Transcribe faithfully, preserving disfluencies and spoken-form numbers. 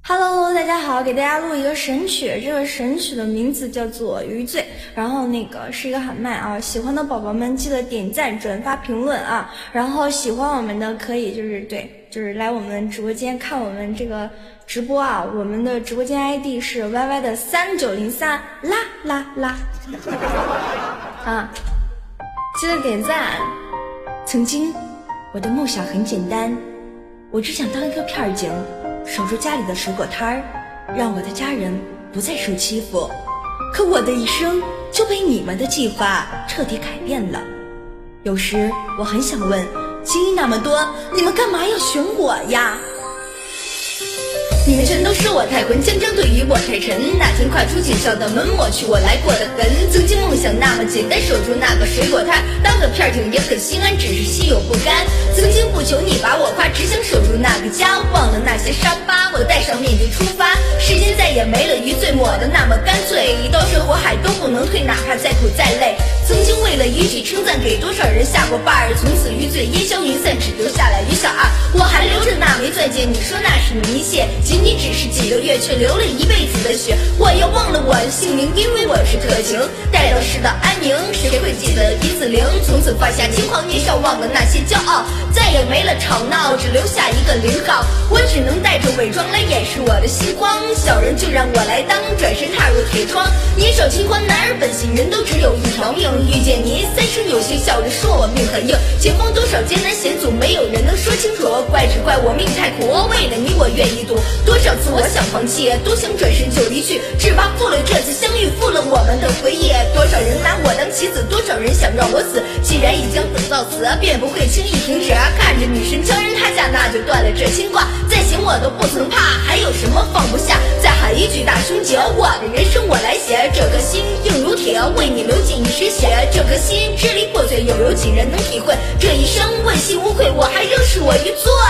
Hello， 大家好，给大家录一个神曲，这个神曲的名字叫做《余罪》，然后那个是一个喊麦啊，喜欢的宝宝们记得点赞、转发、评论啊，然后喜欢我们的可以就是对，就是来我们直播间看我们这个直播啊，我们的直播间 I D 是 Y Y 的三九零三啦啦啦啊，记得点赞。曾经我的梦想很简单，我只想当一个片警。守住家里的水果摊儿，让我的家人不再受欺负。可我的一生就被你们的计划彻底改变了。有时我很想问，精英那么多，你们干嘛要选我呀？你们全都说我太混，江江对于我太沉。那天跨出警校的门，抹去我来过的痕。曾经梦想那么简单，守住那个水果摊，当个片警也很心安，只是心有不甘。曾经不求你把我夸，只想守住那个家，忘了那些伤疤，我戴上面具出发。时间再也没了余罪，抹得那么干脆，刀山火海都不能退，哪怕再苦再累。曾经为了一句称赞，给多少人下过绊儿，从此余罪烟消云散，只留下来余小二。我还留着那枚钻戒，你说那是迷信，仅仅只是几个月，却流了一辈子的血。我要忘了我的姓名，因为我是特警，待到世道安宁，谁会记得一四零？从此放下轻狂年少，忘了那些骄傲，再也没了吵闹，只留下一个零号。我只能带着伪装来掩饰我的心慌，小人就让我来当，转身踏入铁窗。年少轻狂，男儿本性，人都只有一条命。遇见你，三生有幸，笑着说我命很硬。前方多少艰难险阻，没有人能说清楚。怪只怪我命太苦，为了你我愿意赌。多少次我想放弃，多想转身就离去，只怕负了这次相遇，负了我们的回忆。多少人拿我当棋子，多少人想让我死。既然已将等到死，便不会轻易停止。看着女神强人塌下，那就断了这牵挂。再行我都不曾怕，还有什么放不下？再喊一句大兄姐，我的人生我来写。这颗心硬如铁，为你流尽一身血。这颗心支离破碎，又有几人能体会？这一生问心无愧，我还仍是我于罪。